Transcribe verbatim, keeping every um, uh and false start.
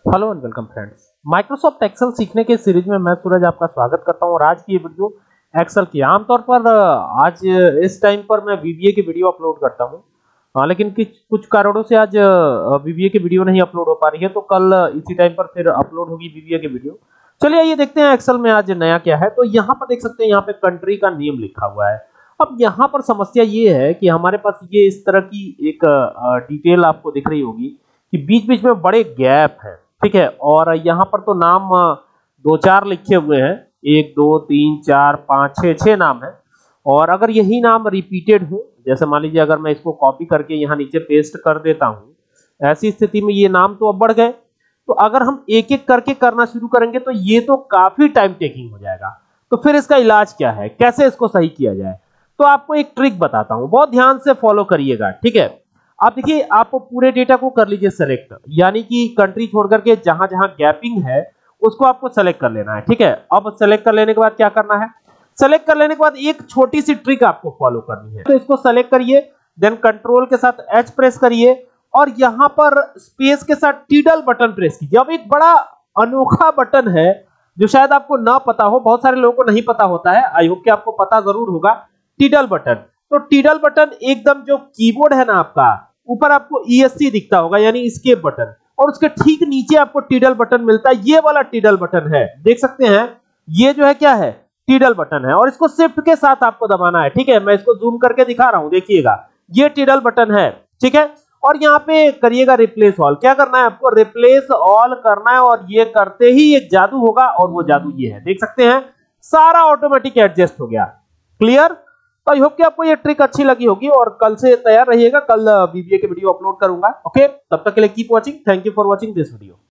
Hello and welcome friends. Microsoft Excel सीखने के series में मैं सूरज आपका स्वागत करता हूं और आज की ये वीडियो एक्सेल की। आमतौर पर आज इस टाइम पर मैं वीबीए की वीडियो अपलोड करता हूं, हाँ, लेकिन कुछ कुछ कारणों से आज वीबीए की वीडियो नहीं अपलोड हो पा रही है, तो कल इसी टाइम पर फिर अपलोड होगी वीबीए की वीडियो। चलिए ये देखते हैं एक्सेल में आज नया क्या है। तो यहाँ पर देख सकते हैं, यहाँ पे कंट्री का नेम लिखा हुआ है। अब यहाँ पर समस्या ये है कि हमारे पास ये इस तरह की एक डिटेल आपको दिख रही होगी कि बीच बीच में बड़े गैप है, ठीक है। और यहाँ पर तो नाम दो चार लिखे हुए हैं, एक दो तीन चार पाँच छः छः नाम है। और अगर यही नाम रिपीटेड हो, जैसे मान लीजिए अगर मैं इसको कॉपी करके यहाँ नीचे पेस्ट कर देता हूँ, ऐसी स्थिति में ये नाम तो अब बढ़ गए। तो अगर हम एक एक करके करना शुरू करेंगे तो ये तो काफी टाइम टेकिंग हो जाएगा। तो फिर इसका इलाज क्या है, कैसे इसको सही किया जाए, तो आपको एक ट्रिक बताता हूं, बहुत ध्यान से फॉलो करिएगा, ठीक है। आप देखिए, आप पूरे डेटा को कर लीजिए सेलेक्ट, यानी कि कंट्री छोड़ करके जहां जहां गैपिंग है उसको आपको सेलेक्ट कर लेना है, ठीक है। अब सेलेक्ट कर लेने के बाद क्या करना है, सेलेक्ट कर लेने के बाद एक छोटी सी ट्रिक आपको फॉलो करनी है। तो इसको सेलेक्ट करिए, देन कंट्रोल के साथ एच प्रेस करिए और यहां पर स्पेस के साथ टिडल बटन प्रेस कीजिए। अब एक बड़ा अनोखा बटन है जो शायद आपको ना पता हो, बहुत सारे लोगों को नहीं पता होता है, आई होप कि आपको पता जरूर होगा, टिडल बटन। तो टिडल बटन एकदम जो कीबोर्ड है ना आपका, ऊपर आपको ईएससी दिखता होगा यानी एस्केप बटन, और उसके ठीक नीचे आपको टिडल बटन मिलता है। ये वाला टिडल बटन है, देख सकते हैं, ये जो है क्या है, टिडल बटन है। और इसको शिफ्ट के साथ आपको दबाना है, ठीक है। मैं इसको जूम करके दिखा रहा हूं, देखिएगा ये टिडल बटन है, ठीक है। और यहाँ पे करिएगा रिप्लेस ऑल। क्या करना है आपको, रिप्लेस ऑल करना है, और ये करते ही एक जादू होगा, और वो जादू ये है, देख सकते हैं, सारा ऑटोमेटिक एडजस्ट हो गया। क्लियर? तो आई होप कि आपको ये ट्रिक अच्छी लगी होगी और कल से तैयार रहिएगा, कल वीबीए की वीडियो अपलोड करूंगा। ओके, तब तक के लिए keep watching, thank you for watching this video.